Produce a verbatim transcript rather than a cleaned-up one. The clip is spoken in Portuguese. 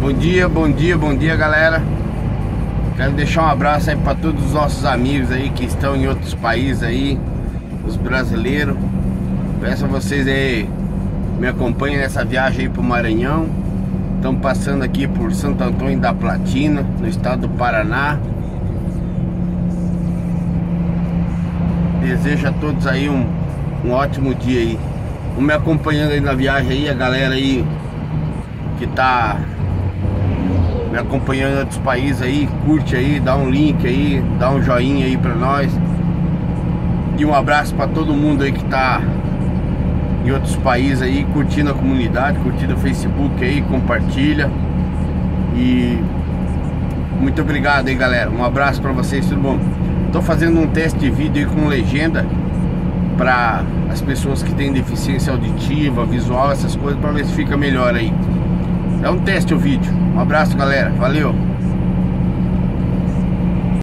Bom dia, bom dia, bom dia, galera. Quero deixar um abraço aí para todos os nossos amigos aí que estão em outros países aí, os brasileiros. Peço a vocês aí, me acompanhem nessa viagem aí pro Maranhão. Estamos passando aqui por Santo Antônio da Platina, no estado do Paraná. Desejo a todos aí um, um ótimo dia aí. Vão me acompanhando aí na viagem aí, a galera aí que tá me acompanhando em outros países aí, curte aí, dá um link aí, dá um joinha aí pra nós. E um abraço pra todo mundo aí que tá em outros países aí, curtindo a comunidade, curtindo o Facebook aí, compartilha. E muito obrigado aí, galera. Um abraço pra vocês, tudo bom? Tô fazendo um teste de vídeo aí com legenda para as pessoas que têm deficiência auditiva, visual, essas coisas, para ver se fica melhor aí. É um teste o vídeo. Um abraço, galera. Valeu!